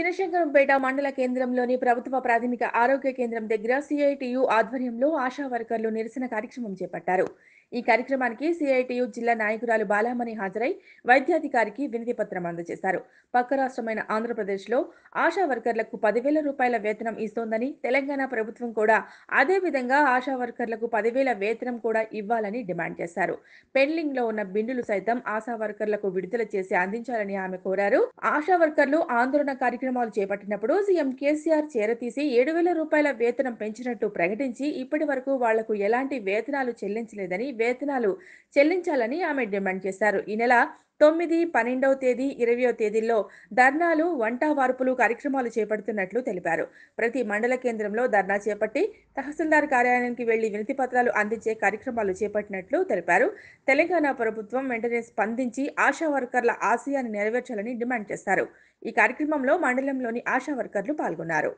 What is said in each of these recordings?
చినశంకరంపేట మండల కేంద్రంలోని ప్రభుత్వ ప్రాథమిక ఆరోగ్య కేంద్రం దగ్గర సిఐటియు ఆధ్వర్యంలో ఆశా వర్కర్లు నిరసన కార్యక్రమం చేపట్టారు. ఈ కార్యక్రమానికి సిఐటియు జిల్లా నాయకురాలు బాలామణి హాజరై వైద్యాధికారికి వినతి పత్రం అందజేశారు. పక్క రాష్ట్రమైన ఆంధ్రప్రదేశ్లో ఆశా వర్కర్లకు 10,000 రూపాయల వేతనం ఇస్తోందని, తెలంగాణ ప్రభుత్వం కూడా అదే విధంగా ఆశా వర్కర్లకు 10,000 వేతనం కూడా ఇవ్వాలని డిమాండ్ చేశారు. పెండింగ్ లో ఉన్న బిల్లులు సైతం ఆశా వర్కర్లకు విడుదల చేసి అందించాలని ఆమె కోరారు. ఆశా వర్కర్లు ఆందోళన కార్యక్రమాలు చేపట్టినప్పుడు సీఎం కేసీఆర్ చేరతీసి 7,000 రూపాయల వేతనం పెంచినట్టు ప్రకటించి ఇప్పటి వరకు వాళ్లకు ఎలాంటి వేతనాలు చెల్లించలేదని, వేతనాలు చెల్లించాలని ఆమె డిమాండ్ చేశారు. ఈ నెల 9, 12వ తేదీ, 20వ తేదీల్లో ధర్నాలు, వంట వార్పులు కార్యక్రమాలు చేపడుతున్నట్లు తెలిపారు. ప్రతి మండల కేంద్రంలో ధర్నా చేపట్టి తహసీల్దార్ కార్యాలయానికి వెళ్లి వినతి పత్రాలు అందించే కార్యక్రమాలు చేపట్టినట్లు తెలిపారు. తెలంగాణ ప్రభుత్వం వెంటనే స్పందించి ఆశా వర్కర్ల ఆశయాన్ని నెరవేర్చాలని డిమాండ్ చేశారు. ఈ కార్యక్రమంలో మండలంలోని ఆశా వర్కర్లు పాల్గొన్నారు.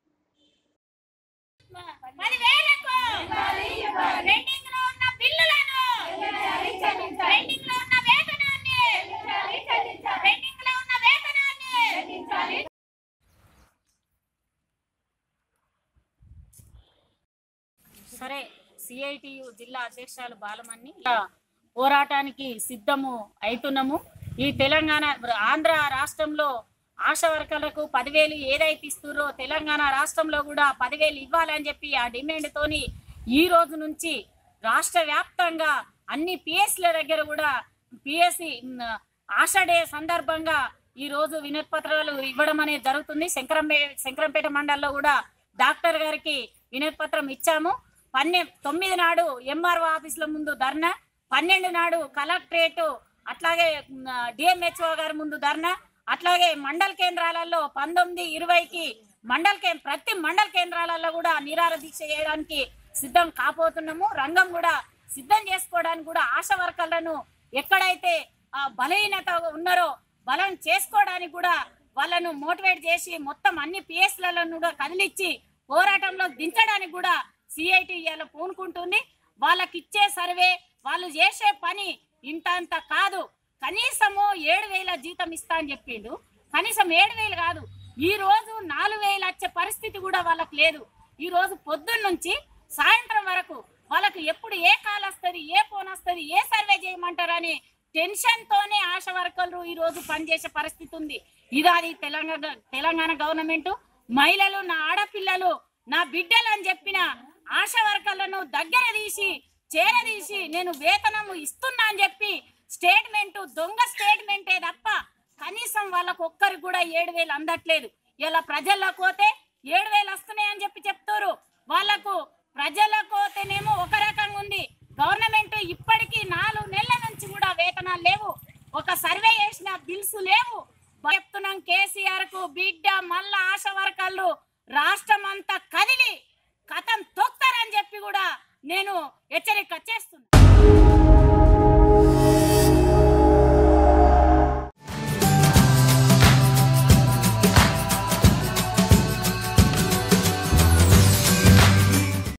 సరే, సిఐటియు జిల్లా అధ్యక్షురాలు బాలమణి పోరాటానికి సిద్ధము అవుతున్నాము. ఈ తెలంగాణ ఆంధ్ర రాష్ట్రంలో ఆశా వర్కర్లకు 10,000 ఏదైతే ఇస్తుర్రో తెలంగాణ రాష్ట్రంలో కూడా 10,000 ఇవ్వాలని చెప్పి ఆ డిమాండ్ తోని ఈ రోజు నుంచి రాష్ట్ర వ్యాప్తంగా అన్ని పిఎస్ల దగ్గర కూడా పిఎస్సి ఆశా డే సందర్భంగా ఈ రోజు వినతి పత్రాలు ఇవ్వడం అనేది జరుగుతుంది. శంకరంపేట మండలంలో కూడా డాక్టర్ గారికి వినతి పత్రం ఇచ్చాము. 9 నాడు ఎంఆర్ఓ ఆఫీసుల ముందు ధర్నా, 12 నాడు కలెక్టరేట్, అట్లాగే డిఎంహెచ్ఓ గారి ముందు ధర్నా, అట్లాగే మండల కేంద్రాలలో 19, 20కి ప్రతి మండల కేంద్రాలలో కూడా నిరాహార దీక్ష చేయడానికి సిద్ధం కాబోతున్నాము. రంగం కూడా సిద్ధం చేసుకోవడానికి కూడా ఆశా వర్కర్లను ఎక్కడైతే బలహీనత ఉన్నారో బలం చేసుకోవడానికి కూడా వాళ్ళను మోటివేట్ చేసి మొత్తం అన్ని పిఎస్లను కూడా కదిలిచ్చి పోరాటంలో దించడానికి కూడా సిఐటి పూనుకుంటుంది. వాళ్ళకి ఇచ్చే సర్వే, వాళ్ళు చేసే పని ఇంత కాదు. కనీసము 7,000 జీతం ఇస్తా అని చెప్పిండు. కనీసం 7,000 కాదు, ఈ రోజు 4,000 వచ్చే పరిస్థితి కూడా వాళ్ళకి లేదు. ఈ రోజు పొద్దున్న నుంచి సాయంత్రం వరకు వాళ్ళకు ఎప్పుడు ఏ కాల్ వస్తుంది, ఏ ఫోన్ వస్తుంది, ఏ సర్వే చేయమంటారని టెన్షన్ తోనే ఆశా వర్కర్లు ఈ రోజు పనిచేసే పరిస్థితి ఉంది. ఇది తెలంగాణ గవర్నమెంట్ మహిళలు, నా ఆడపిల్లలు, నా బిడ్డలు అని చెప్పిన ఆశా వర్కర్లను దగ్గర తీసి చేరదీసి నేను వేతనం ఇస్తున్నా అని చెప్పి స్టేట్మెంట్, దొంగ స్టేట్మెంటే తప్ప కనీసం వాళ్ళకు ఒక్కరికి కూడా 7,000 అందట్లేదు. ఇలా ప్రజల్లోకి పోతే 7,000 వస్తున్నాయి అని చెప్పి చెప్తారు. వాళ్ళకు ప్రజలకు పోతేనేమో ఒక రకంగా ఉంది. గవర్నమెంట్ ఇప్పటికీ 4 నెలల నుంచి కూడా వేతనాలు లేవు, ఒక సర్వే చేసిన బిల్స్ లేవు. చెప్తున్నాం కేసీఆర్ కు బిడ్డ మళ్ళా ఆశా వర్కర్లు రాష్ట్రం అంతా కదిలి కథం తొక్తారని చెప్పి కూడా నేను హెచ్చరిక చేస్తున్నా.